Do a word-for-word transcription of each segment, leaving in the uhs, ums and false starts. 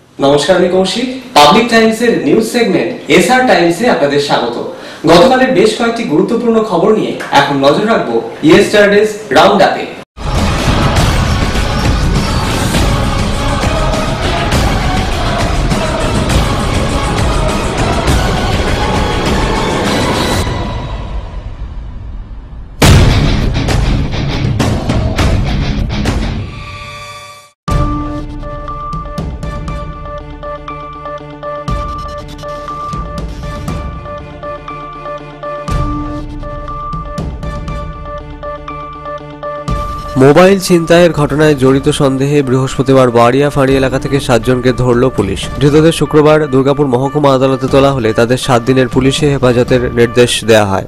নমস্কার, আমি কৌশিক। পাবলিক টাইমসের নিউজ সেগমেন্ট এসআর টাইমসে আপনাদের স্বাগত। গতকালের বেশ কয়েকটি গুরুত্বপূর্ণ খবর নিয়ে এখন নজর রাখবো ইয়েস্টারডেজ রাউন্ড আপে। মোবাইল ছিনতাইয়ের ঘটনায় জড়িত সন্দেহে বৃহস্পতিবার বাড়িয়াফাঁড়ি এলাকা থেকে সাতজনকে ধরল পুলিশ। ধৃতদের শুক্রবার দুর্গাপুর মহকুমা আদালতে তোলা হলে তাদের সাত দিনের পুলিশি হেফাজতের নির্দেশ দেওয়া হয়।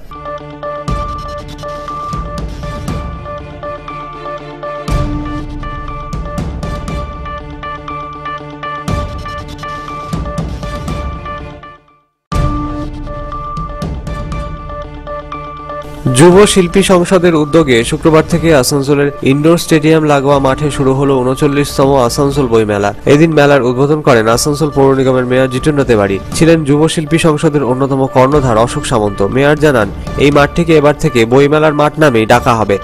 যুব শিল্পী সংসদের উদ্যোগে শুক্রবার থেকে আসানসোলের ইনডোর স্টেডিয়াম লাগোয়া মাঠে শুরু হলো উনচল্লিশতম আসানসোল বইমেলা। এদিন মেলার উদ্বোধন করেন আসানসোল পৌর নিগমের মেয়র জিতেন্দ্র তেওয়ারি। ছিলেন যুব শিল্পী সংসদের অন্যতম কর্ণধার অশোক সামন্ত। মেয়র জানান, এই মাঠটিকে এবার থেকে বইমেলার মাঠ নামেই ডাকা হবে।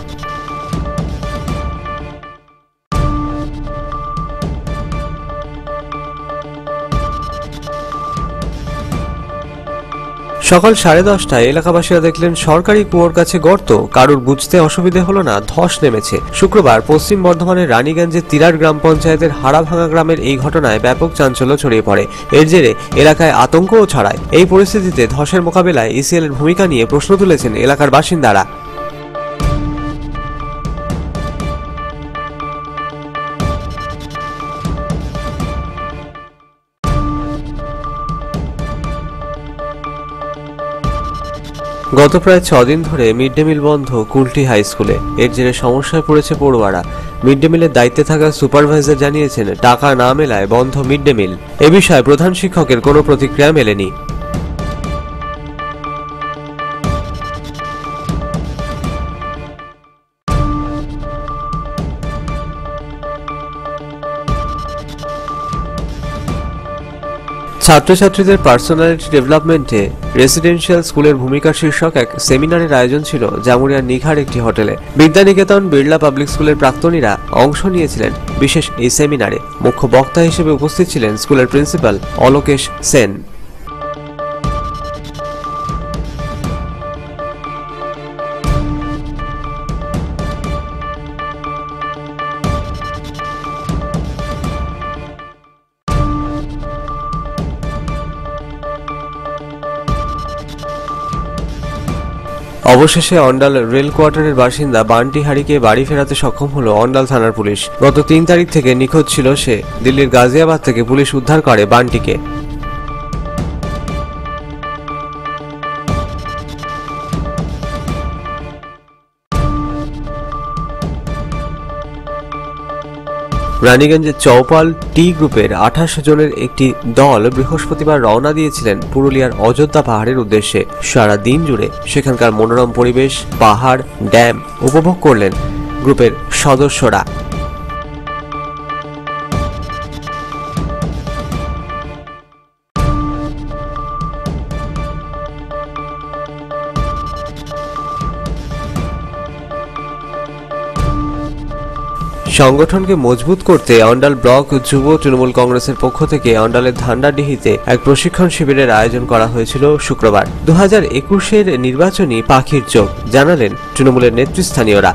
সকাল সাড়ে দশটায় এলাকাবাসীরা দেখলেন সরকারি কুয়োর কাছে গর্ত। কারুর বুঝতে অসুবিধে হলো না, ধস নেমেছে। শুক্রবার পশ্চিম বর্ধমানের রানীগঞ্জের তিরার গ্রাম পঞ্চায়েতের হাড়াভাঙা গ্রামের এই ঘটনায় ব্যাপক চাঞ্চল্য ছড়িয়ে পড়ে। এর জেরে এলাকায় আতঙ্কও ছড়ায়। এই পরিস্থিতিতে ধসের মোকাবিলায় ইসিএল এর ভূমিকা নিয়ে প্রশ্ন তুলেছেন এলাকার বাসিন্দারা। গত প্রায় ছদিন ধরে মিড ডে মিল বন্ধ কুলটি হাই স্কুলে। এর জেরে সমস্যায় পড়েছে পড়ুয়ারা। মিড ডে মিলের দায়িত্বে থাকা সুপারভাইজার জানিয়েছেন, টাকা না মেলায় বন্ধ মিড ডে মিল। এ বিষয়ে প্রধান শিক্ষকের কোনো প্রতিক্রিয়া মেলেনি। ছাত্রছাত্রীদের পার্সোনালিটি ডেভেলপমেন্টে রেসিডেন্সিয়াল স্কুলের ভূমিকা শীর্ষক এক সেমিনারের আয়োজন ছিল জামুরিয়ার নিঘার একটি হোটেলে। বিদ্যানিকেতন বিড়লা পাবলিক স্কুলের প্রাক্তনীরা অংশ নিয়েছিলেন বিশেষ এই সেমিনারে। মুখ্য বক্তা হিসেবে উপস্থিত ছিলেন স্কুলের প্রিন্সিপাল অলোকেশ সেন। অবশেষে অন্ডাল রেল কোয়ার্টারের বাসিন্দা বান্টি হারিকে বাড়ি ফেরাতে সক্ষম হলো অন্ডাল থানার পুলিশ। গত তিন তারিখ থেকে নিখোঁজ ছিল সে। দিল্লির গাজিয়াবাদ থেকে পুলিশ উদ্ধার করে বান্টিকে। রানীগঞ্জের চৌপাল টি গ্রুপের আঠাশ জনের একটি দল বৃহস্পতিবার রওনা দিয়েছিলেন পুরুলিয়ার অযোধ্যা পাহাড়ের উদ্দেশ্যে। সারা দিন জুড়ে সেখানকার মনোরম পরিবেশ, পাহাড়, ড্যাম উপভোগ করলেন গ্রুপের সদস্যরা। সংগঠনকে মজবুত করতে অন্ডাল ব্লক যুব তৃণমূল কংগ্রেসের পক্ষ থেকে অন্ডালের ধান্ডাডিহিতে এক প্রশিক্ষণ শিবিরের আয়োজন করা হয়েছিল শুক্রবার। দু হাজার একুশের নির্বাচনী পাখির চোখ, জানালেন তৃণমূলের নেতৃস্থানীয়রা।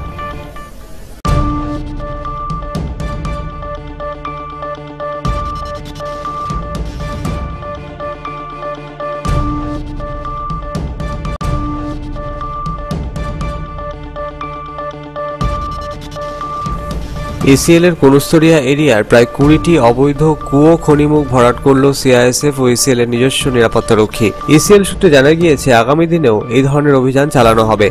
ইসিএল এর কোনস্তরিয়া এরিয়ার প্রায় কুড়িটি অবৈধ কুয়ো খনিমুখ ভরাট করল সিআইএসএফ ও ইসিএল এর নিজস্ব নিরাপত্তারক্ষী। ইসিএল সূত্রে জানা গিয়েছে, আগামী দিনেও এই ধরনের অভিযান চালানো হবে।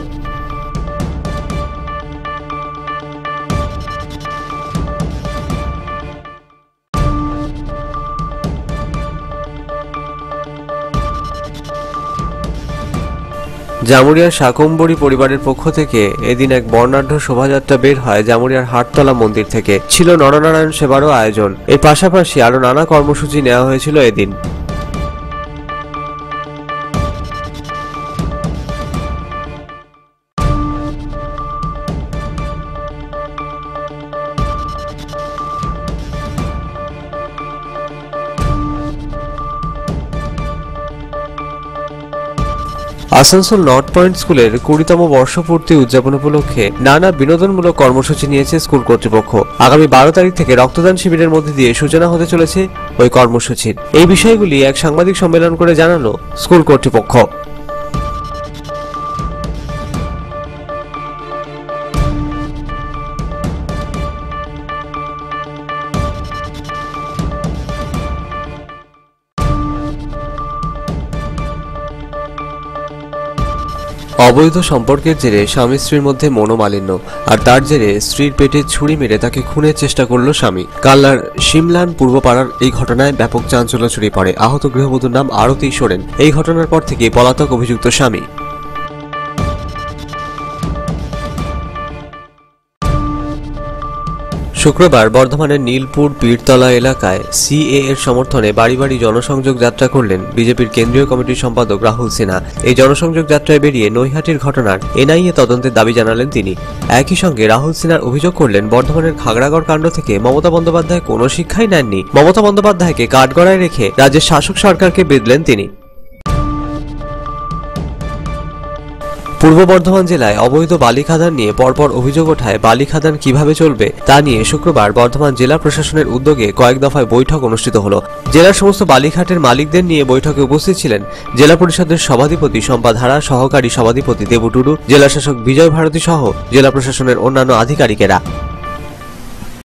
জামুরিয়ার শাকম্বরী পরিবারের পক্ষ থেকে এদিন এক বর্ণাঢ্য শোভাযাত্রা বের হয় জামুরিয়ার হাটতলা মন্দির থেকে। ছিল নরনারায়ণ সেবারও আয়োজন। এর পাশাপাশি আরো নানা কর্মসূচি নেওয়া হয়েছিল এদিন। আসানসোল নর্থ পয়েন্ট স্কুলের কুড়িতম বর্ষপূর্তি উদযাপন উপলক্ষে নানা বিনোদনমূলক কর্মসূচি নিয়েছে স্কুল কর্তৃপক্ষ। আগামী বারো তারিখ থেকে রক্তদান শিবিরের মধ্যে দিয়ে সূচনা হতে চলেছে ওই কর্মসূচির। এই বিষয়গুলি এক সাংবাদিক সম্মেলন করে জানালো স্কুল কর্তৃপক্ষ। অবৈধ সম্পর্কের জেরে স্বামী স্ত্রীর মধ্যে মনোমালিন্য, আর তার জেরে স্ত্রীর পেটে ছুরি মেরে তাকে খুনের চেষ্টা করল স্বামী। কাল্লার শিমলান পূর্বপাড়ার এই ঘটনায় ব্যাপক চাঞ্চল্য ছড়িয়ে পড়ে। আহত গৃহবধূর নাম আরতি সোরেন। এই ঘটনার পর থেকে পলাতক অভিযুক্ত স্বামী। শুক্রবার বর্ধমানের নীলপুর পীরতলা এলাকায় সিএ এর সমর্থনে বাড়ি বাড়ি জনসংযোগ যাত্রা করলেন বিজেপির কেন্দ্রীয় কমিটির সম্পাদক রাহুল সিনহা। এই জনসংযোগ যাত্রায় বেরিয়ে নৈহাটির ঘটনার এনআইএ তদন্তের দাবি জানালেন তিনি। একই সঙ্গে রাহুল সিনহার অভিযোগ করলেন, বর্ধমানের খাগড়াগড় কাণ্ড থেকে মমতা বন্দ্যোপাধ্যায় কোনো শিক্ষাই নেননি। মমতা বন্দ্যোপাধ্যায়কে কাঠগড়ায় রেখে রাজ্যের শাসক সরকারকে বেঁধলেন তিনি। পূর্ব বর্ধমান জেলায় অবৈধ বালি খাদান নিয়ে পরপর অভিযোগ ওঠায় বালি খাদান কিভাবে চলবে তা নিয়ে শুক্রবার বর্ধমান জেলা প্রশাসনের উদ্যোগে কয়েক দফায় বৈঠক অনুষ্ঠিত হলো। জেলার সমস্ত বালিঘাটের মালিকদের নিয়ে বৈঠকে উপস্থিত ছিলেন জেলা পরিষদের সভাধিপতি শম্পা ধারা, সহকারী সভাধিপতি দেবু টুডু, জেলা শাসক বিজয় ভারতী সহ জেলা প্রশাসনের অন্যান্য আধিকারিকেরা।